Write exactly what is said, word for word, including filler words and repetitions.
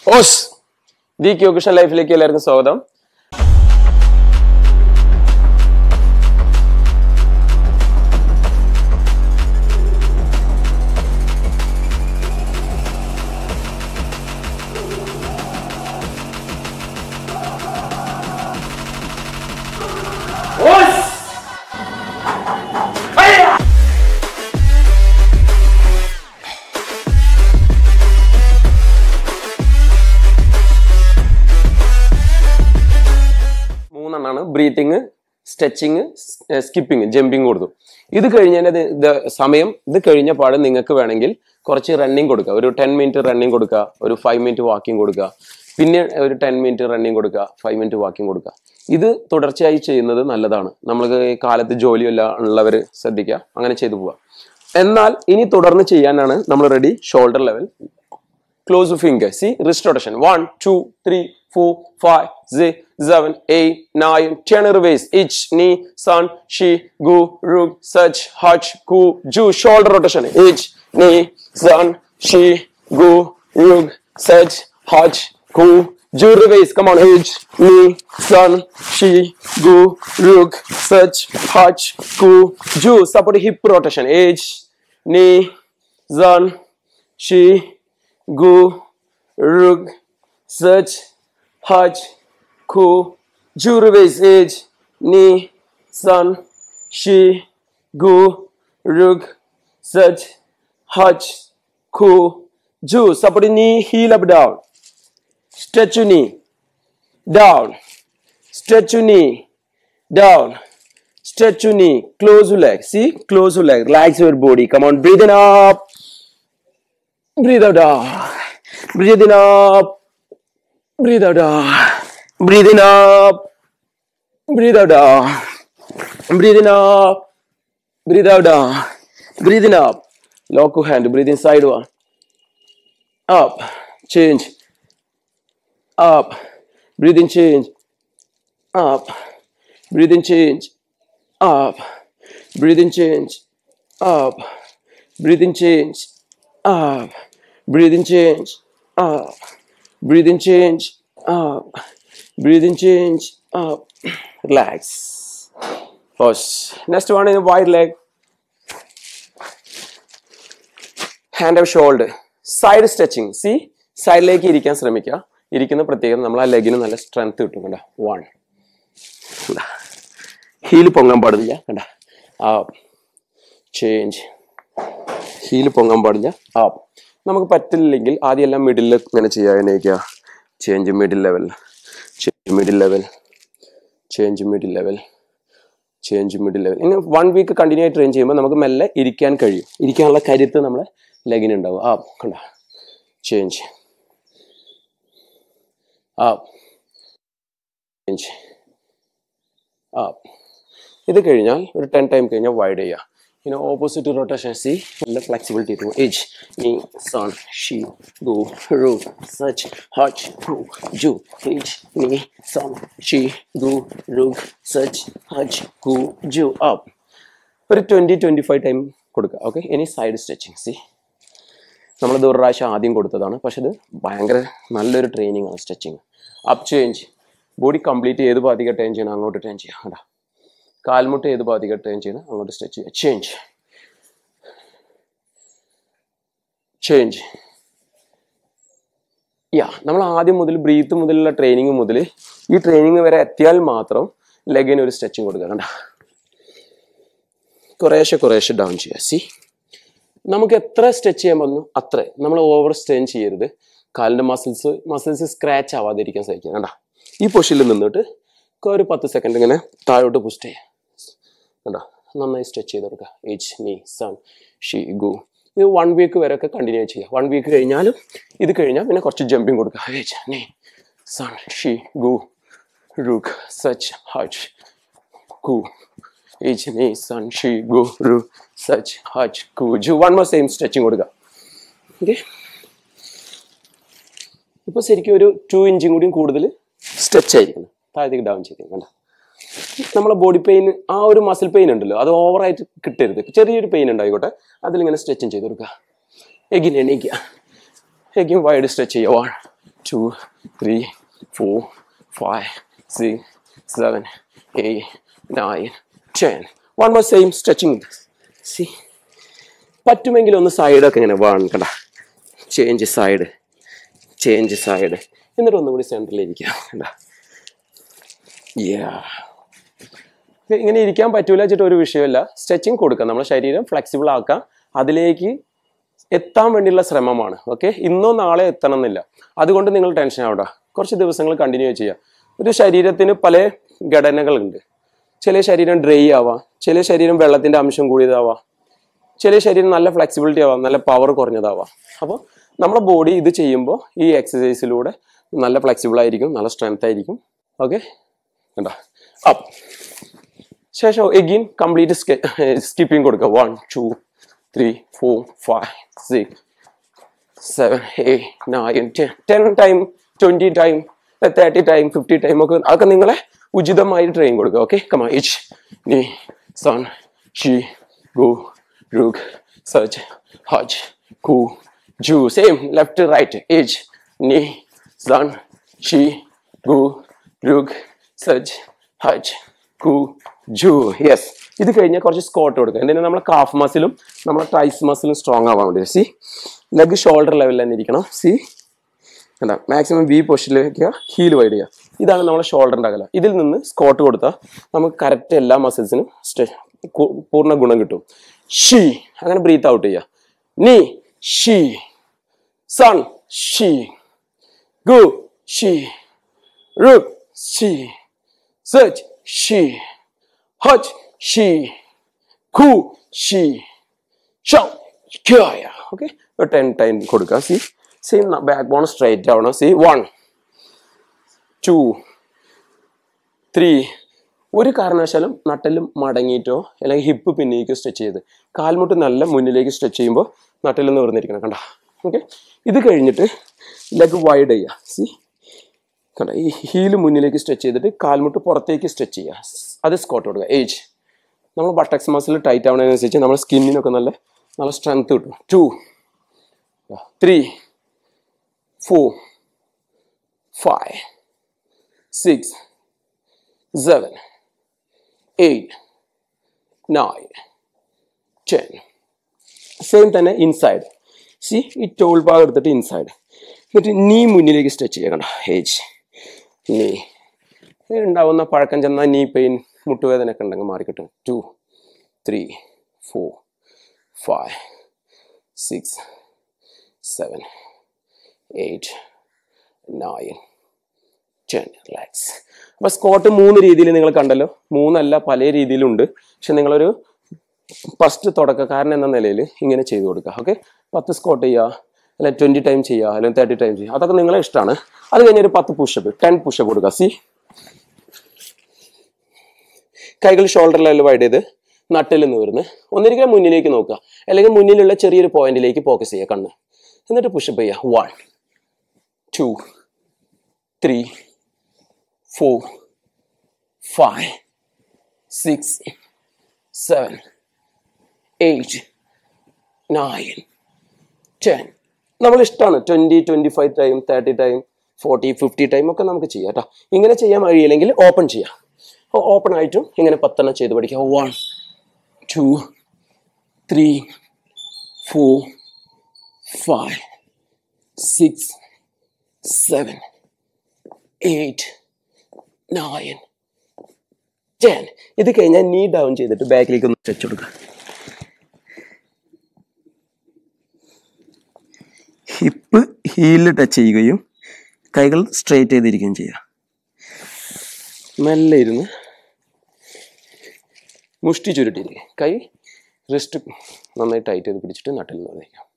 Hose the cuisine ലൈഫിലേക്ക് എല്ലാവർക്കും സ്വാഗതം. മൂന്നെണ്ണാണ് ബ്രീത്തിങ്, സ്ട്രെച്ചിങ്, സ്കിപ്പിങ്, ജമ്പിങ് കൊടുത്തു. ഇത് കഴിഞ്ഞാൽ ഇത് സമയം ഇത് കഴിഞ്ഞ പാട് നിങ്ങൾക്ക് വേണമെങ്കിൽ കുറച്ച് റണ്ണിങ് കൊടുക്കുക. ഒരു ടെൻ മിനിറ്റ് റണ്ണിങ് കൊടുക്കുക, ഒരു ഫൈവ് മിനിറ്റ് വാക്കിംഗ് കൊടുക്കുക, പിന്നെ ഒരു ടെൻ മിനിറ്റ് റണ്ണിങ് കൊടുക്കുക, ഫൈവ് മിനിറ്റ് വാക്കിംഗ് കൊടുക്കുക. ഇത് തുടർച്ചയായി ചെയ്യുന്നത് നല്ലതാണ്. നമ്മൾക്ക് ഈ കാലത്ത് ജോലിയല്ല ഉള്ളവർ ശ്രദ്ധിക്കുക, അങ്ങനെ ചെയ്തു പോവുക. എന്നാൽ ഇനി തുടർന്ന് ചെയ്യാനാണ് നമ്മൾ ready. Shoulder level, close finger, see wrist rotation. One two three four, five, six, seven, eight, nine, ten reverse. Each knee, sun, she, gu, rug, such, hutch, ku, ju. Shoulder rotation. Each knee, sun, she, gu, rug, such, hutch, ku, ju. Reverse. Come on. Each knee, sun, she, gu, rug, such, hutch, ku, ju. Support hip rotation. Each knee, sun, she, gu, rug, such, hutch, ku, ju. Reverse. Edge, knee, sun, she, gu, rug, such, hutch, ku, ju. Support knee, heel up, down. Stretch your knee, down. Stretch your knee, down. Stretch your knee. Close your leg. See, close your leg. Relax your body. Come on, breathe in up. Breathe out, down. Breathe in up. Breathe out, down. Breathe in up. Breathe out, down. Breathe in up. Breathe out, down. Breathe in up. Lock your hand. Breathe inside one. Up. Change. Up. Breathe in, change. Up. Breathe in, change. Up. Breathe in, change. Up. Breathe in, change. Up. Breathe in, change. Up. Breathe in, change, up. Breathe in, change, up. Relax. Pause. Next one is wide leg. Hand up shoulder. Side stretching. See? Side leg ഇരിക്കാൻ ശ്രമിക്കുക. ഇരിക്കുന്ന പ്രത്യേകം നമ്മൾ ആ ലെഗിന് നല്ല strength കിട്ടും. കണ്ട one. Heal പൊങ്ങാൻ പാടില്ല. കണ്ട അപ്പ്. ചേഞ്ച്. ഹീൽ പൊങ്ങാൻ പാടില്ല. അപ്പ്. നമുക്ക് പറ്റില്ലെങ്കിൽ ആദ്യം എല്ലാം മിഡിൽ ഇങ്ങനെ ചെയ്യാനേക്കുക. Change middle level, change middle level, change middle level, change middle level. ഇങ്ങനെ വൺ വീക്ക് കണ്ടിന്യൂ ആയി ട്രെയിൻ ചെയ്യുമ്പോൾ നമുക്ക് മെല്ലെ ഇരിക്കാൻ കഴിയും. ഇരിക്കാനുള്ള കരുത്ത് നമ്മളെ ലെഗിനുണ്ടാവും. ആ കണ്ട ചേഞ്ച്, ആ ചേഞ്ച്, ആ. ഇത് കഴിഞ്ഞാൽ ഒരു ടെൻ ടൈം കഴിഞ്ഞാൽ വൈഡ് ചെയ്യുക. You know, opposite rotation, see, the flexibility to edge, knee, sun, she, go, rug, such, hutch, ku, ju, edge, knee, sun, she, go, rug, such, hutch, ku, ju, up. For twenty to twenty-five time കൊടുക്കുക. Okay, ഇനി side stretching. See, നമ്മളിത് ഒരു പ്രാവശ്യം ആദ്യം കൊടുത്തതാണ്, പക്ഷെ ഇത് ഭയങ്കര നല്ലൊരു ട്രെയിനിങ് ആണ് stretching. Up change, body complete ഏത് ഭാഗത്തേക്ക് ടേൺ ചെയ്യണം അങ്ങോട്ട് ടേൺ ചെയ്യാം. കേട്ടോ, കാൽമുട്ട് ഏത് ഭാഗത്തേക്ക് ടേൺ ചെയ്യണം അങ്ങോട്ട് സ്ട്രെച്ച് ചെയ്യുക. Change, change. യാ, നമ്മൾ ആദ്യം മുതൽ ബ്രീത്ത് മുതലുള്ള ട്രെയിനിങ് മുതൽ ഈ ട്രെയിനിങ് വരെ എത്തിയാൽ മാത്രം ലെഗിന് ഒരു സ്ട്രെച്ചിങ് കൊടുക്കുക. കണ്ട, കുറേശ്ശെ കുറേശ്ശെ ഡൗൺ ചെയ്യുക. സി, നമുക്ക് എത്ര സ്ട്രെച്ച് ചെയ്യാൻ പറഞ്ഞു അത്ര. നമ്മൾ ഓവർ സ്ട്രെയിൻ ചെയ്യരുത്. കാലിൻ്റെ മസിൽസ് മസിൽസ് സ്ക്രാച്ച് ആവാതിരിക്കാൻ സഹിക്കുക. കണ്ട, ഈ പൊസിഷനിൽ നിന്നിട്ട് ഒരു പത്ത് സെക്കൻഡ് ഇങ്ങനെ താഴോട്ട് പുഷ് ചെയ്യുക. കണ്ടോ, നന്നായി സ്ട്രെച്ച് ചെയ്ത് കൊടുക്കുക. എച്ച്, നീ, സൺ, ഷീ, ഗു. ഇത് വൺ വീക്ക് വരെ ഒക്കെ കണ്ടിന്യൂ ചെയ്യുക. വൺ വീക്ക് കഴിഞ്ഞാലും ഇത് കഴിഞ്ഞാൽ പിന്നെ കുറച്ച് ജമ്പിങ് കൊടുക്കുക. എച്ച്, നീ, സൺ, ഷീ, ഗു, റുക്, സച്ച്, ഹച്ച്, കു. എച്ച്, നീ, സൺ, ഷീ, ഗു, റുക്, സച്ച്, ഹച്ച്, കു, ജു. വൺ മോർ സെയിം സ്ട്രെച്ചിങ് കൊടുക്കുക. ഓക്കെ, ഇപ്പോൾ ശരിക്കും ഒരു ടു ഇഞ്ചും കൂടിയും കൂടുതൽ സ്ട്രെച്ച് ആയിരിക്കണം. താഴത്തേക്ക് ഡൗൺ ചെയ്തിരിക്കും. കണ്ടോ, നമ്മളെ ബോഡി പെയിൻ, ആ ഒരു മസിൽ പെയിൻ ഉണ്ടല്ലോ, അത് ഓവറായിട്ട് കിട്ടരുത്. ചെറിയൊരു പെയിൻ ഉണ്ടായിക്കോട്ടെ, അതിലിങ്ങനെ സ്ട്രെച്ചിങ് ചെയ്ത് കൊടുക്കുക. എഗിൻ എണീക്കുക, എഗിൻ വൈഡ് സ്ട്രെച്ച് ചെയ്യുക. One two, three, four, five, six, seven, eight, nine, ten. One more same stretching. See. പറ്റുമെങ്കിൽ ഒന്ന് സൈഡൊക്കെ ഇങ്ങനെ വേണം കണ്ട. Change side, change side. എന്നിട്ട് ഒന്നുകൂടി സെൻറ്ററിലിരിക്കുക കണ്ട. ഇങ്ങനെ ഇരിക്കാൻ പറ്റൂല വെച്ചിട്ട് ഒരു വിഷയമല്ല. സ്ട്രെച്ചിങ് കൊടുക്കുക, നമ്മുടെ ശരീരം ഫ്ലെക്സിബിൾ ആക്കാം. അതിലേക്ക് എത്താൻ വേണ്ടിയുള്ള ശ്രമമാണ്. ഓക്കെ, ഇന്നോ നാളെ എത്തണം എന്നില്ല. അതുകൊണ്ട് നിങ്ങൾ ടെൻഷൻ ആവണ്ട. കുറച്ച് ദിവസങ്ങൾ കണ്ടിന്യൂ ചെയ്യുക. ഒരു ശരീരത്തിന് പല ഘടനകളുണ്ട്. ചില ശരീരം ഡ്രൈ ആവാം, ചില ശരീരം വെള്ളത്തിൻ്റെ അംശം കൂടിയതാവാം, ചില ശരീരം നല്ല ഫ്ലെക്സിബിലിറ്റി ആവാം, നല്ല പവർ കുറഞ്ഞതാവാം. അപ്പോൾ നമ്മുടെ ബോഡി ഇത് ചെയ്യുമ്പോൾ ഈ എക്സസൈസിലൂടെ നല്ല ഫ്ലെക്സിബിൾ ആയിരിക്കും, നല്ല സ്ട്രെങ്ത് ആയിരിക്കും. ഓക്കെ, കണ്ടോ? അപ്പ് ശേഷം എഗെയിൻ കംപ്ലീറ്റ് സ്കിപ്പിംഗ് കൊടുക്കുക. One two three four five six seven eight nine ten ten time twenty time thirty time fifty time ഒക്കെ അതൊക്കെ നിങ്ങളെ ഉചിതമായി ട്രെയിൻ കൊടുക്കുക. ഓക്കെ, കമാ ഇച്ച് നീ സൺ ഷി ഗു റുഗ് സച്ച് ഹച്ച് കു ജു. Same left right. ഇച്ച് നീ സൺ ഷി ഗു റുഗ് സച്ച് ഹച്ച് കു ജു. യെസ്. ഇത് കഴിഞ്ഞാൽ കുറച്ച് സ്കോട്ട് കൊടുക്കുക. എന്തിനാ? നമ്മളെ കാഫ് മസിലും നമ്മളെ ട്രൈസ് മസിലും സ്ട്രോങ് ആവാൻ വേണ്ടി. സി ലെഗ് ഷോൾഡർ ലെവലിൽ തന്നെ ഇരിക്കണം. സി എന്താ മാക്സിമം വി പൊസിഷനിൽ വയ്ക്കുക, ഹീൽ വൈഡ് ചെയ്യുക. ഇതാണ് നമ്മളെ ഷോൾഡറിൻ്റെ അകല. ഇതിൽ നിന്ന് സ്കോട്ട് കൊടുത്താൽ നമുക്ക് കറക്റ്റ് എല്ലാ മസിൽസിനും പൂർണ്ണ ഗുണം കിട്ടും. ഷീ അങ്ങനെ ബ്രീത്ത് ഔട്ട് ചെയ്യുക. നീ ഷീ സൺ ഷീ ഗു ഷീ റുഗ് ഷീ സച്ച് ഷീ ഹച്ച് ഷീ കു ഷീ ഷൗ ക്യായ. ഓക്കെ, ടെൻ ടൈം കൊടുക്കുക. See same back bone straight ആവണം. See one two three. ഒരു കാരണവശാലും നട്ടെല്ലും മടങ്ങിയിട്ടോ അല്ലെങ്കിൽ ഹിപ്പ് പിന്നേക്കോ സ്ട്രെച്ച് ചെയ്ത് കാൽമുട്ട് നല്ല മുന്നിലേക്ക് സ്ട്രെച്ച് ചെയ്യുമ്പോൾ നട്ടെല്ല് നിവർന്നിരിക്കണം കണ്ട. ഓക്കെ, ഇത് കഴിഞ്ഞിട്ട് ലെഗ് വൈഡ് ചെയ്യുക. സി കണ്ട, ഈ ഹീല് മുന്നിലേക്ക് സ്ട്രെച്ച് ചെയ്തിട്ട് കാൽമുട്ട് പുറത്തേക്ക് സ്ട്രെച്ച് ചെയ്യുക. അത് സ്കോട്ട് കൊടുക്കുക. ഏജ് നമ്മൾ ബട്ടക്സ് മസിൽ ടൈറ്റ് ആവുന്നതിനനുസരിച്ച് നമ്മുടെ സ്കിന്നിനൊക്കെ നല്ല നല്ല സ്ട്രെങ്ത് കിട്ടും. Two three four five six seven eight nine ten. Same തന്നെ ഇൻസൈഡ്. സി ഈ ടോൾ ഭാഗം എടുത്തിട്ട് ഇൻസൈഡ്. എന്നിട്ട് നീ മുന്നിലേക്ക് സ്ട്രെച്ച് ചെയ്യുക കണ്ട. ഏജ് നീ ഉണ്ടാവുന്ന പഴക്കം ചെന്നാൽ നീ പെയിൻ മുട്ടുവേദനയൊക്കെ ഉണ്ടെങ്കിൽ മാറിക്കിട്ടും. Two three four five six seven eight nine ten. Relax. അപ്പോൾ സ്കോട്ട് മൂന്ന് രീതിയിൽ നിങ്ങൾ കണ്ടല്ലോ. മൂന്നല്ല, പല രീതിയിലുണ്ട്. പക്ഷെ നിങ്ങളൊരു ഫസ്റ്റ് തുടക്കക്കാരൻ എന്ന നിലയിൽ ഇങ്ങനെ ചെയ്തു കൊടുക്കുക. ഓക്കെ, പത്ത് സ്കോട്ട് ചെയ്യുക, അല്ലെങ്കിൽ ട്വൻറ്റി ടൈം ചെയ്യുക, അല്ലെങ്കിൽ തേർട്ടി ടൈം ചെയ്യുക. അതൊക്കെ നിങ്ങളെ ഇഷ്ടമാണ്. അത് കഴിഞ്ഞൊരു പത്ത് പുഷപ്പ്, ടെൻ പുഷപ്പ് കൊടുക്കുക. സി കൈകൾ ഷോൾഡർ ലെവൽ വൈഡ് ചെയ്ത് നട്ടിൽ നിന്ന് വരുന്ന് ഒന്നിരിക്കലും മുന്നിലേക്ക് നോക്കുക, അല്ലെങ്കിൽ മുന്നിലുള്ള ചെറിയൊരു പോയിന്റിലേക്ക് ഫോക്കസ് ചെയ്യുക കണ്ണ്. എന്നിട്ട് പുഷപ്പ് ചെയ്യുക. One two three four five six seven eight nine ten. നമ്മൾ ഇഷ്ടമാണ് twenty twenty five time thirty time forty fifty time ഒക്കെ നമുക്ക് ചെയ്യാം കേട്ടോ. ഇങ്ങനെ ചെയ്യാൻ കഴിയില്ലെങ്കിൽ ഓപ്പൺ ചെയ്യാം. ഓപ്പൺ ആയിട്ടും ഇങ്ങനെ പത്തെണ്ണം ചെയ്ത് പഠിക്കുക. One two three four five six seven eight nine ten. ഇത് കഴിഞ്ഞാൽ നീ ഡൗൺ ചെയ്തിട്ട് ബാക്കിലേക്ക് ഒന്ന് സ്ട്രെച്ച് കൊടുക്കുക. ഹിപ്പ് ഹീലിൽ ടച്ച് ചെയ്യുകയും കൈകൾ സ്ട്രെയിറ്റ് ചെയ്തിരിക്കുകയും ചെയ്യുക. മെല്ലെ ഇരുന്ന് മുഷ്ടി ചുരുട്ടിയിരിക്കുക. കൈ റിസ്റ്റ് നന്നായി ടൈറ്റ് ചെയ്ത് പിടിച്ചിട്ട് നട്ടിൽ നിന്ന് വയ്ക്കാം.